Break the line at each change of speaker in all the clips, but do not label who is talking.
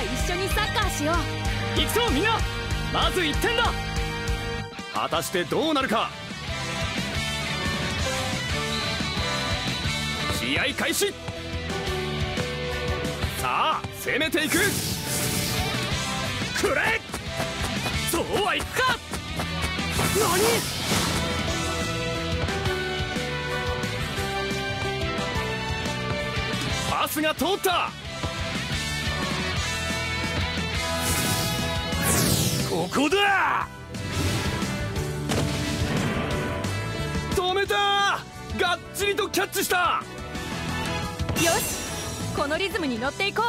一緒にサッカーしよう。
行くぞみんな、まず1点だ。果たしてどうなるか。試合開始。さあ攻めていく。くれ、そうはいくか。何、パスが通った。ここだ。止めた。がっちりとキャッチした。
よし、このリズムに乗っていこう。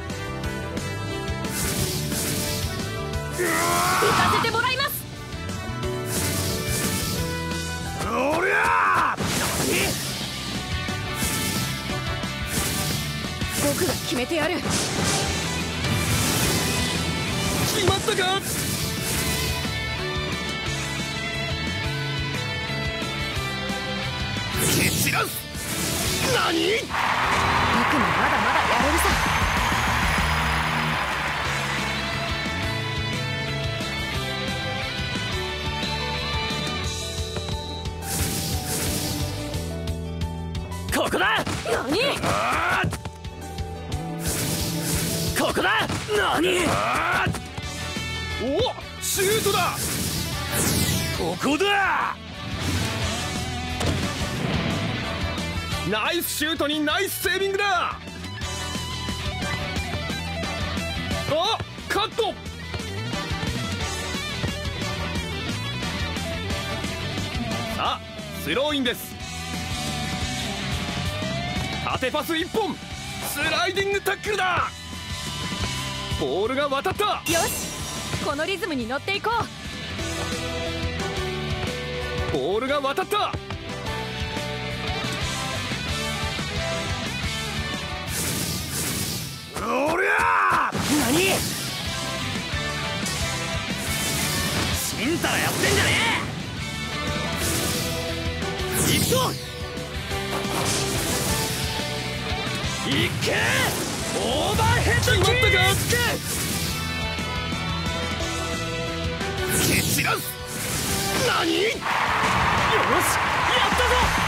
行かせてもらいます。
おりゃー。
僕が決めてやる。
決まったか。蹴散らす。何。
僕もまだまだやれるさ。
ここだ。
何。
ここだ。何。お、シュートだ。ここだ。ナイスシュートにナイスセービングだ。あ、カット。さあスローインです。縦パス1本、スライディングタックルだ。ボールが渡った。
よし、このリズムに乗っていこ
う。ボールが渡った。おりゃー。何。ちんたらやってんじゃねえ。行くぞ。いけ。オーバーヘッドキック。決まったか。蹴散らす。何。よし、やったぞ。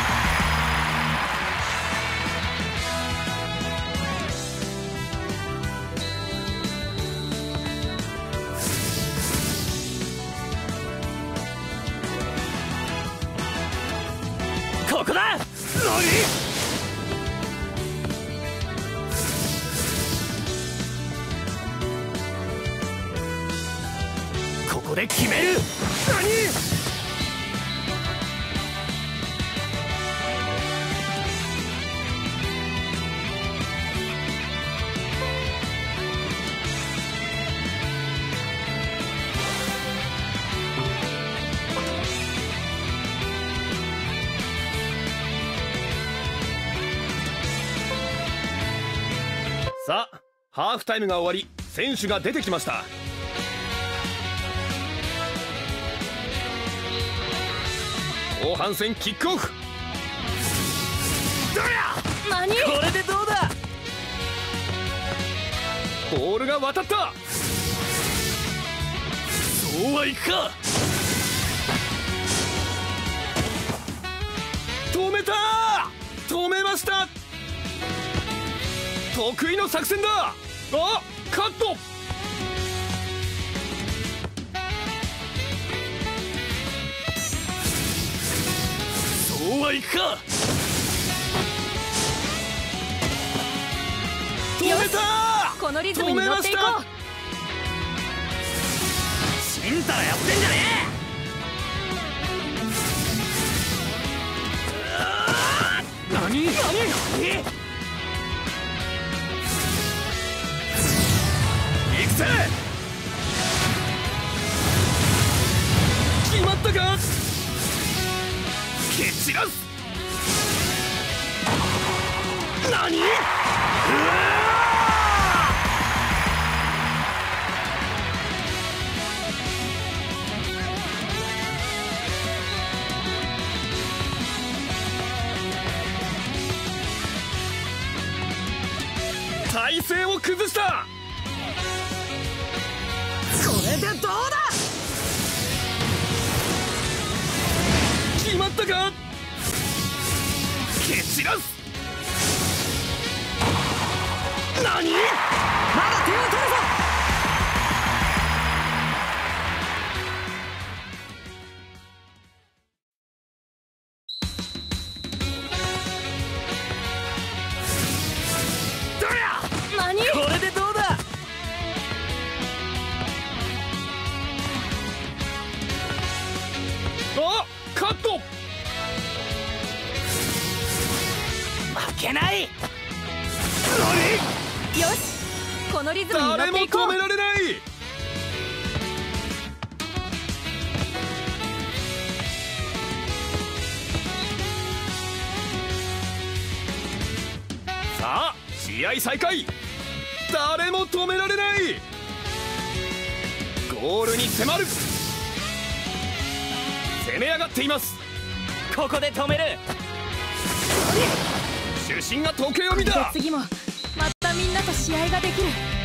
ここだ。何。ここで決める。何。さあハーフタイムが終わり、選手が出てきました。後半戦キックオフ。どりゃ。
何。
これでどうだ。ボールが渡った。そうはいくか。止めた。止めました。得意の作戦だ。あ、カット。そうはいくか。止めた。
このリズムに乗っていこう。
ちんたらやってんじゃねえ。何。行くぜ。決まったか。蹴散らす。何。うわ。体勢を崩した。
てどうだ。
決まったか。蹴散らす。何。
まだ点を取るぞ。
何。
これでどうだ。
あ、カット。
負けない。
よし、このリズムに乗
誰も
っていこう。
止められない。さあ試合再開。誰も止められない。ゴールに迫る。攻め上がっています。
ここで止める。
主審が時計を見た。
次もまたみんなと試合ができる。